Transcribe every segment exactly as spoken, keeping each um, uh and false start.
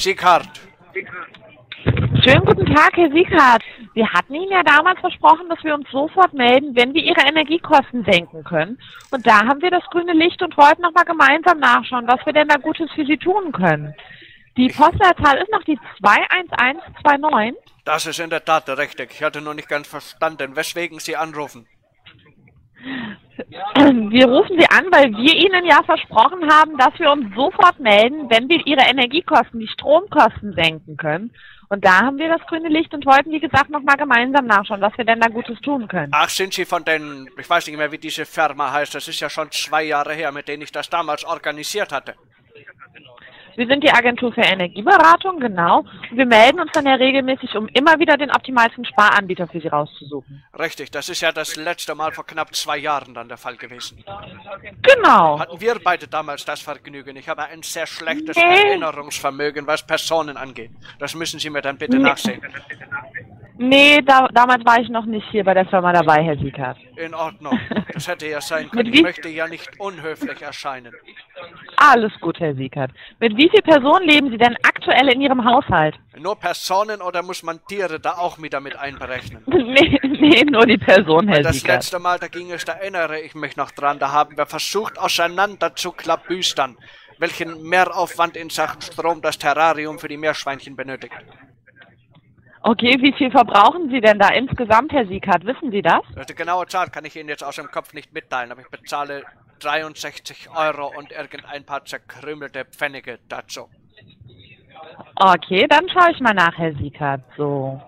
Sieghardt. Schönen guten Tag, Herr Sieghardt. Wir hatten Ihnen ja damals versprochen, dass wir uns sofort melden, wenn wir Ihre Energiekosten senken können. Und da haben wir das grüne Licht und wollten nochmal gemeinsam nachschauen, was wir denn da Gutes für Sie tun können. Die Postleitzahl ist noch die zwei eins eins zwei neun. Das ist in der Tat richtig. Ich hatte noch nicht ganz verstanden, weswegen Sie anrufen. Wir rufen Sie an, weil wir Ihnen ja versprochen haben, dass wir uns sofort melden, wenn wir Ihre Energiekosten, die Stromkosten senken können. Und da haben wir das grüne Licht und wollten, wie gesagt, nochmal gemeinsam nachschauen, was wir denn da Gutes tun können. Ach, sind Sie von den, ich weiß nicht mehr, wie diese Firma heißt, das ist ja schon zwei Jahre her, mit denen ich das damals organisiert hatte. Wir sind die Agentur für Energieberatung, genau. Und wir melden uns dann ja regelmäßig, um immer wieder den optimalsten Sparanbieter für Sie rauszusuchen. Richtig, das ist ja das letzte Mal vor knapp zwei Jahren dann der Fall gewesen. Genau. Hatten wir beide damals das Vergnügen. Ich habe ein sehr schlechtes Nee. Erinnerungsvermögen, was Personen angeht. Das müssen Sie mir dann bitte Nee. nachsehen. Nee, da, damals war ich noch nicht hier bei der Firma dabei, Herr Sieghardt. In Ordnung. Das hätte ja sein können. Mit Ich wie- möchte ja nicht unhöflich erscheinen. Alles gut, Herr Sieghardt. Mit wie vielen Personen leben Sie denn aktuell in Ihrem Haushalt? Nur Personen oder muss man Tiere da auch wieder mit einberechnen? Nee, nee, nur die Person, Herr Das Sieghardt. letzte Mal, da ging es, da erinnere ich mich noch dran, da haben wir versucht auseinander zu klabüstern, welchen Mehraufwand in Sachen Strom das Terrarium für die Meerschweinchen benötigt. Okay, wie viel verbrauchen Sie denn da insgesamt, Herr Sieghardt? Wissen Sie das? Die genaue Zahl kann ich Ihnen jetzt aus dem Kopf nicht mitteilen, aber ich bezahle dreiundsechzig Euro und irgendein paar zerkrümelte Pfennige dazu. Okay, dann schaue ich mal nach, Herr Sieghardt. So.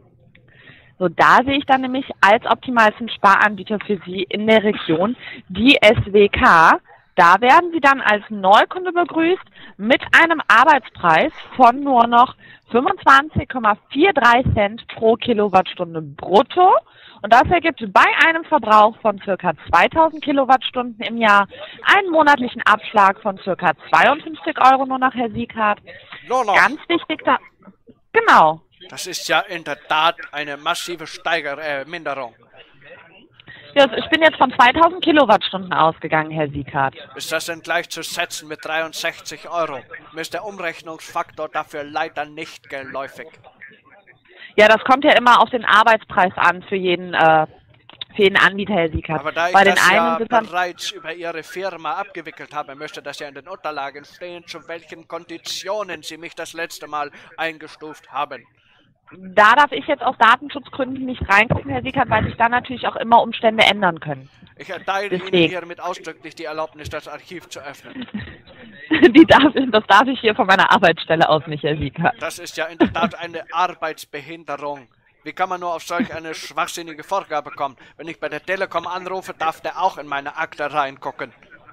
So, da sehe ich dann nämlich als optimalsten Sparanbieter für Sie in der Region die S W K. Da werden Sie dann als Neukunde begrüßt mit einem Arbeitspreis von nur noch fünfundzwanzig Komma dreiundvierzig Cent pro Kilowattstunde brutto. Und das ergibt bei einem Verbrauch von ca. zweitausend Kilowattstunden im Jahr einen monatlichen Abschlag von ca. zweiundfünfzig Euro nur noch, Herr Sieghardt. Nur noch. Ganz wichtig da... Genau. Das ist ja in der Tat eine massive Steiger äh, Minderung. Ja, also ich bin jetzt von zweitausend Kilowattstunden ausgegangen, Herr Sieghardt. Ist das denn gleichzusetzen mit dreiundsechzig Euro? Mir ist der Umrechnungsfaktor dafür leider nicht geläufig. Ja, das kommt ja immer auf den Arbeitspreis an für jeden, äh, für jeden Anbieter, Herr Sieghardt. Aber da ich Bei den das einen ja sind dann, bereits über Ihre Firma abgewickelt habe, möchte das ja in den Unterlagen stehen, zu welchen Konditionen Sie mich das letzte Mal eingestuft haben. da darf ich jetzt aus Datenschutzgründen nicht reingucken, Herr Sieghardt, weil sich da natürlich auch immer Umstände ändern können. Ich erteile Deswegen. Ihnen hiermit ausdrücklich die Erlaubnis, das Archiv zu öffnen. Die darf, das darf ich hier von meiner Arbeitsstelle aus nicht, Herr Sieghardt. Das ist ja in der Tat eine Arbeitsbehinderung. Wie kann man nur auf solch eine schwachsinnige Vorgabe kommen? Wenn ich bei der Telekom anrufe, darf der auch in meine Akte reingucken.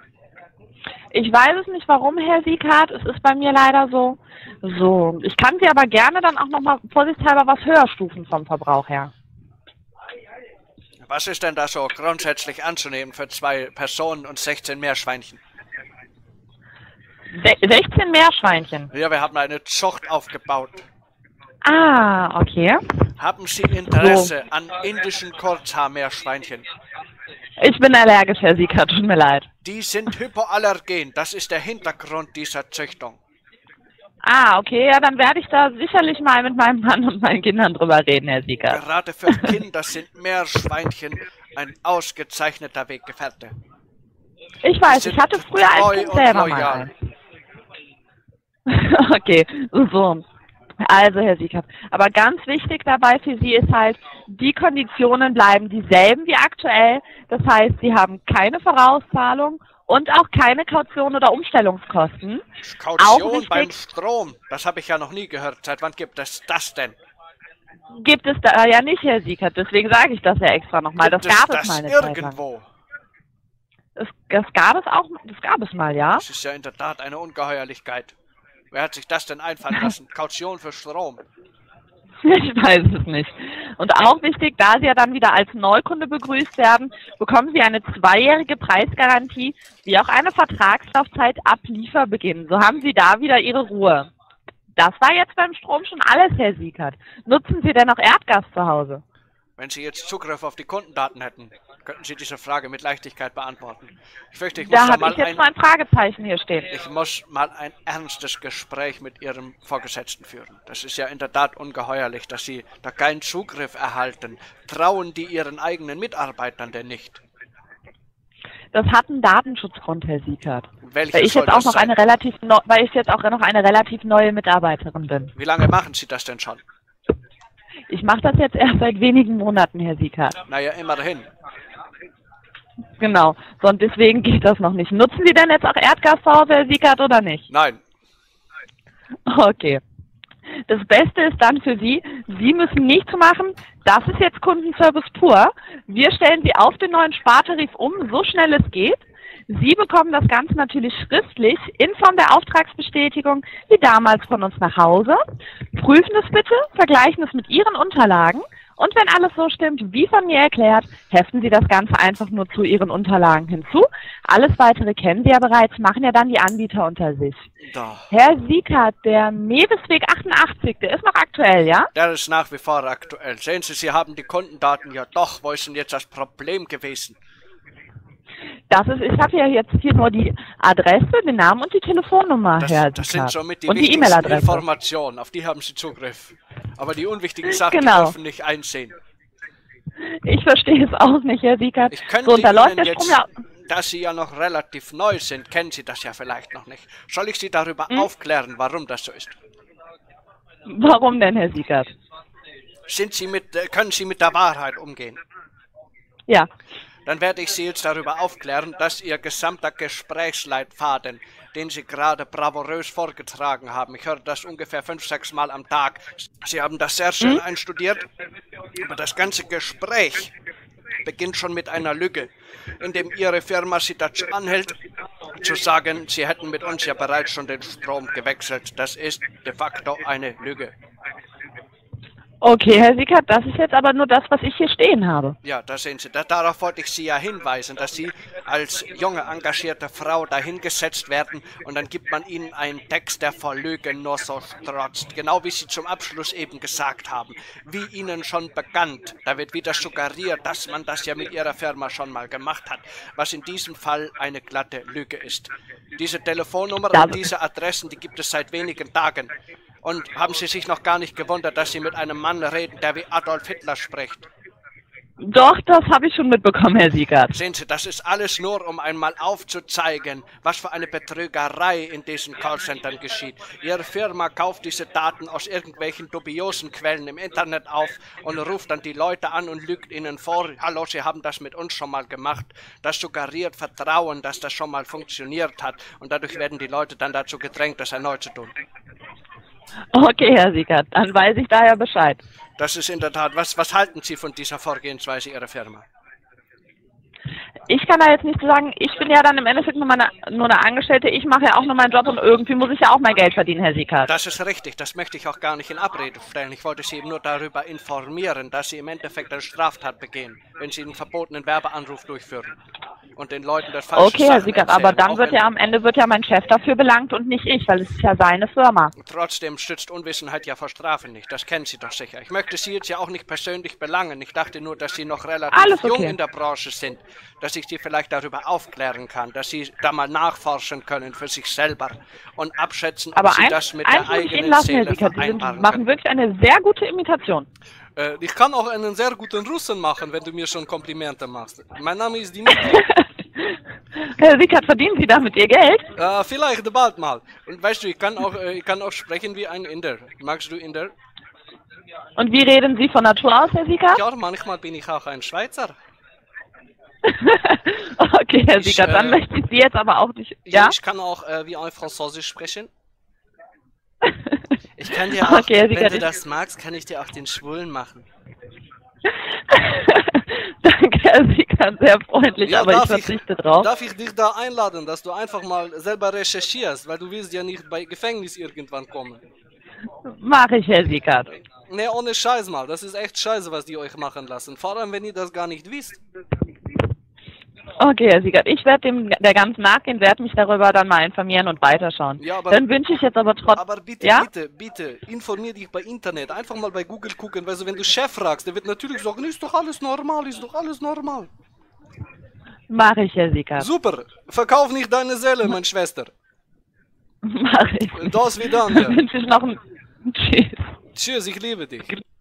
Ich weiß es nicht, warum, Herr Sieghardt. Es ist bei mir leider so. So, ich kann Sie aber gerne dann auch nochmal vorsichtshalber was höher stufen vom Verbrauch her. Was ist denn da so grundsätzlich anzunehmen für zwei Personen und sechzehn Meerschweinchen? Se sechzehn Meerschweinchen. Ja, wir haben eine Zucht aufgebaut. Ah, okay. Haben Sie Interesse an indischen Kurzhaarmeerschweinchen? Ich bin allergisch, Herr Sieghardt, tut mir leid. Die sind hypoallergen. Das ist der Hintergrund dieser Züchtung. Ah, okay, ja, dann werde ich da sicherlich mal mit meinem Mann und meinen Kindern drüber reden, Herr Sieghardt. Gerade für Kinder sind Meerschweinchen ein ausgezeichneter Weggefährte. Ich weiß, sind ich hatte früher treu als Kind und selber mal loyal. eins. Okay, so. Also, Herr Sieghardt, aber ganz wichtig dabei für Sie ist halt, die Konditionen bleiben dieselben wie aktuell. Das heißt, Sie haben keine Vorauszahlung und auch keine Kaution oder Umstellungskosten. Auch Kaution wichtig, beim Strom, das habe ich ja noch nie gehört. Seit wann gibt es das denn? gibt es da ja nicht, Herr Sieghardt. Deswegen sage ich das ja extra nochmal. Das Gibt gab es es mal das eine Zeit lang. irgendwo? Das, das gab es auch, das gab es mal, ja. Das ist ja in der Tat eine Ungeheuerlichkeit. Wer hat sich das denn einfallen lassen? Kaution für Strom. Ich weiß es nicht. Und auch wichtig, da Sie ja dann wieder als Neukunde begrüßt werden, bekommen Sie eine zweijährige Preisgarantie, wie auch eine Vertragslaufzeit ab Lieferbeginn. So haben Sie da wieder Ihre Ruhe. Das war jetzt beim Strom schon alles, Herr Sieghardt. Nutzen Sie denn noch Erdgas zu Hause? Wenn Sie jetzt Zugriff auf die Kundendaten hätten. Könnten Sie diese Frage mit Leichtigkeit beantworten? Ich fürchte, ich muss Da da habe mal ich jetzt ein, mal ein Fragezeichen hier stehen. ich muss mal ein ernstes Gespräch mit Ihrem Vorgesetzten führen. Das ist ja in der Tat ungeheuerlich, dass Sie da keinen Zugriff erhalten. Trauen die Ihren eigenen Mitarbeitern denn nicht? Das hat einen Datenschutzgrund, Herr Siekert. Welches Weil ich soll jetzt auch das noch sein? eine relativ neu, weil ich jetzt auch noch eine relativ neue Mitarbeiterin bin. Wie lange machen Sie das denn schon? Ich mache das jetzt erst seit wenigen Monaten, Herr Siekert. Naja, immerhin. Genau. So, und deswegen geht das noch nicht. Nutzen Sie denn jetzt auch Erdgas zu Hause, Herr Siekert, oder nicht? Nein. Okay. Das Beste ist dann für Sie, Sie müssen nichts machen. Das ist jetzt Kundenservice pur. Wir stellen Sie auf den neuen Spartarif um, so schnell es geht. Sie bekommen das Ganze natürlich schriftlich in Form der Auftragsbestätigung, wie damals von uns nach Hause. Prüfen es bitte, vergleichen es mit Ihren Unterlagen und wenn alles so stimmt, wie von mir erklärt, heften Sie das Ganze einfach nur zu Ihren Unterlagen hinzu. Alles Weitere kennen Sie ja bereits, machen ja dann die Anbieter unter sich. Doch. Herr Siekert, der Mewesweg achtundachtzig, der ist noch aktuell, ja? Der ist nach wie vor aktuell. Sehen Sie, Sie haben die Kundendaten ja doch. Wo ist denn jetzt das Problem gewesen? Das ist, ich habe ja jetzt hier nur die Adresse, den Namen und die Telefonnummer, Das, Herr das sind Siekert. somit die Und die wichtigsten E-Mail-Adresse. Informationen. Auf die haben Sie Zugriff. Aber die unwichtigen Sachen die Genau. dürfen nicht einsehen. Ich verstehe es auch nicht, Herr Siekert. Ich könnte So, und da läuft Ihnen der Strom jetzt, ja... da Sie ja noch relativ neu sind, kennen Sie das ja vielleicht noch nicht. Soll ich Sie darüber Hm? aufklären, warum das so ist? Warum denn, Herr Siekert? Sind Sie mit, äh, können Sie mit der Wahrheit umgehen? Ja. Dann werde ich Sie jetzt darüber aufklären, dass Ihr gesamter Gesprächsleitfaden, den Sie gerade bravourös vorgetragen haben, ich höre das ungefähr fünf, sechs Mal am Tag, Sie haben das sehr schön Hm? einstudiert, aber das ganze Gespräch beginnt schon mit einer Lüge, indem Ihre Firma Sie dazu anhält, zu sagen, Sie hätten mit uns ja bereits schon den Strom gewechselt. Das ist de facto eine Lüge. Okay, Herr Siekert, das ist jetzt aber nur das, was ich hier stehen habe. Ja, da sehen Sie, da, darauf wollte ich Sie ja hinweisen, dass Sie als junge, engagierte Frau dahingesetzt werden und dann gibt man Ihnen einen Text, der vor Lügen nur so strotzt. Genau wie Sie zum Abschluss eben gesagt haben. Wie Ihnen schon bekannt, da wird wieder suggeriert, dass man das ja mit Ihrer Firma schon mal gemacht hat, was in diesem Fall eine glatte Lüge ist. Diese Telefonnummer Da- und diese Adressen, die gibt es seit wenigen Tagen. Und haben Sie sich noch gar nicht gewundert, dass Sie mit einem Mann reden, der wie Adolf Hitler spricht? Doch, das habe ich schon mitbekommen, Herr Siekert. Sehen Sie, das ist alles nur, um einmal aufzuzeigen, was für eine Betrügerei in diesen Callcentern geschieht. Ihre Firma kauft diese Daten aus irgendwelchen dubiosen Quellen im Internet auf und ruft dann die Leute an und lügt ihnen vor, hallo, Sie haben das mit uns schon mal gemacht. Das suggeriert Vertrauen, dass das schon mal funktioniert hat und dadurch werden die Leute dann dazu gedrängt, das erneut zu tun. Okay, Herr Siekert, dann weiß ich daher Bescheid. Das ist in der Tat, was, was halten Sie von dieser Vorgehensweise Ihrer Firma? Ich kann da jetzt nicht so sagen, ich bin ja dann im Endeffekt nur, meine, nur eine Angestellte, ich mache ja auch nur meinen Job und irgendwie muss ich ja auch mein Geld verdienen, Herr Siekert. Das ist richtig, das möchte ich auch gar nicht in Abrede stellen. Ich wollte Sie eben nur darüber informieren, dass Sie im Endeffekt eine Straftat begehen, wenn Sie einen verbotenen Werbeanruf durchführen und den Leuten das falsche Okay, Herr Sachen Siekert, erzählen. aber dann Auch wird wenn- ja am Ende wird ja mein Chef dafür belangt und nicht ich, weil es ist ja seine Firma. Trotzdem stützt Unwissenheit ja vor Strafe nicht, das kennen Sie doch sicher. Ich möchte Sie jetzt ja auch nicht persönlich belangen. Ich dachte nur, dass Sie noch relativ Alles jung okay. in der Branche sind, dass ich Sie vielleicht darüber aufklären kann, dass Sie da mal nachforschen können für sich selber und abschätzen, ob Aber Sie eins, das mit eins der muss ich Ihnen eigenen lassen, Herr Seele Siekert, Sie sind, vereinbaren machen können. wirklich eine sehr gute Imitation. Äh, ich kann auch einen sehr guten Russen machen, wenn du mir schon Komplimente machst. Mein Name ist Dimitri. Herr Siekert, verdienen Sie damit Ihr Geld? äh, vielleicht bald mal. Und weißt du, ich kann auch, äh, ich kann auch sprechen wie ein Inder. Magst du Inder? Und wie reden Sie von Natur aus, Herr Siekert? Ja, manchmal bin ich auch ein Schweizer. Okay, Herr Ich, Siekert, dann äh, möchte ich Sie jetzt aber auch nicht... Ja, Ja? ich kann auch äh, wie ein Französisch sprechen. Ich kann dir auch, Okay, Herr wenn Siekert, du ich- das magst, kann ich dir auch den Schwulen machen. Danke, Herr Siekert, sehr freundlich, Ja, aber ich darf ich- verzichte drauf. Darf ich dich da einladen, dass du einfach mal selber recherchierst, weil du willst ja nicht bei Gefängnis irgendwann kommen. Mache ich, Herr Siekert. Ne, ohne Scheiß mal, das ist echt scheiße, was die euch machen lassen. Vor allem, wenn ihr das gar nicht wisst. Okay, Herr Siekert, ich werde dem der ganz nachgehen, werde mich darüber dann mal informieren und weiterschauen. Ja, aber- Dann wünsche ich jetzt aber trotzdem... Aber bitte, Ja? bitte, bitte, informier dich bei Internet. Einfach mal bei Google gucken, weil so, wenn du Chef fragst, der wird natürlich sagen, ist doch alles normal, ist doch alles normal. Mach ich, Herr Siekert. Super. Verkauf nicht deine Seele, meine Schwester. Mach ich. Das wieder. Dann wünsche ich noch ein Tschüss. Tschüss, ich liebe dich.